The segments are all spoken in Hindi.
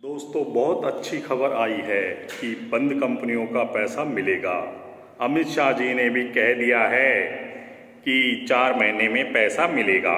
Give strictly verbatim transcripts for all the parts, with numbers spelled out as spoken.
दोस्तों, बहुत अच्छी खबर आई है कि बंद कंपनियों का पैसा मिलेगा। अमित शाह जी ने भी कह दिया है कि चार महीने में पैसा मिलेगा,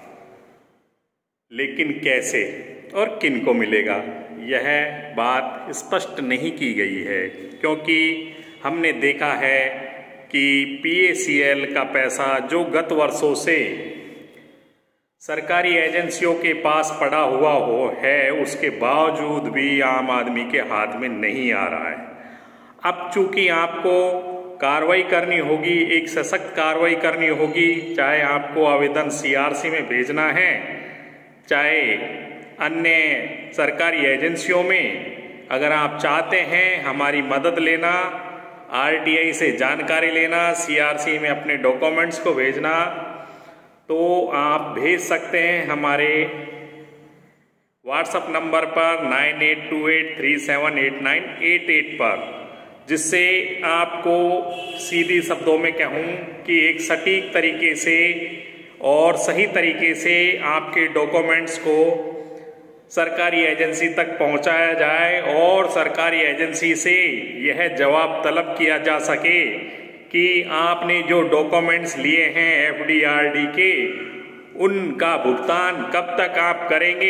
लेकिन कैसे और किन को मिलेगा यह बात स्पष्ट नहीं की गई है, क्योंकि हमने देखा है कि पी ए सी एल का पैसा जो गत वर्षों से सरकारी एजेंसियों के पास पड़ा हुआ हो है, उसके बावजूद भी आम आदमी के हाथ में नहीं आ रहा है। अब चूंकि आपको कार्रवाई करनी होगी, एक सशक्त कार्रवाई करनी होगी, चाहे आपको आवेदन सी आर सी में भेजना है, चाहे अन्य सरकारी एजेंसियों में। अगर आप चाहते हैं हमारी मदद लेना, आर टी आई से जानकारी लेना, सी आर सी में अपने डॉक्यूमेंट्स को भेजना, तो आप भेज सकते हैं हमारे व्हाट्सएप नंबर पर nine eight two eight three seven eight nine eight eight पर, जिससे आपको सीधी शब्दों में कहूँ कि एक सटीक तरीके से और सही तरीके से आपके डॉक्यूमेंट्स को सरकारी एजेंसी तक पहुंचाया जाए और सरकारी एजेंसी से यह जवाब तलब किया जा सके कि आपने जो डॉक्यूमेंट्स लिए हैं एफ डी आर डी के, उनका भुगतान कब तक आप करेंगे।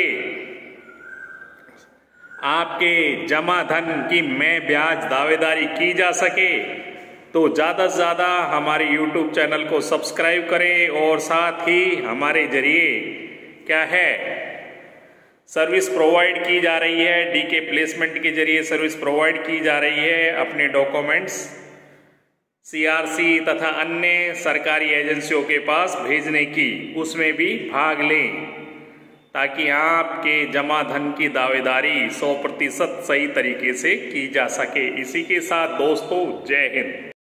आपके जमा धन की मैं ब्याज दावेदारी की जा सके, तो ज़्यादा से ज़्यादा हमारे यूट्यूब चैनल को सब्सक्राइब करें और साथ ही हमारे जरिए क्या है सर्विस प्रोवाइड की जा रही है, डी के प्लेसमेंट के जरिए सर्विस प्रोवाइड की जा रही है। अपने डॉक्यूमेंट्स सी आर सी तथा अन्य सरकारी एजेंसियों के पास भेजने की, उसमें भी भाग लें, ताकि आपके जमा धन की दावेदारी सौ प्रतिशत सही तरीके से की जा सके। इसी के साथ दोस्तों, जय हिंद।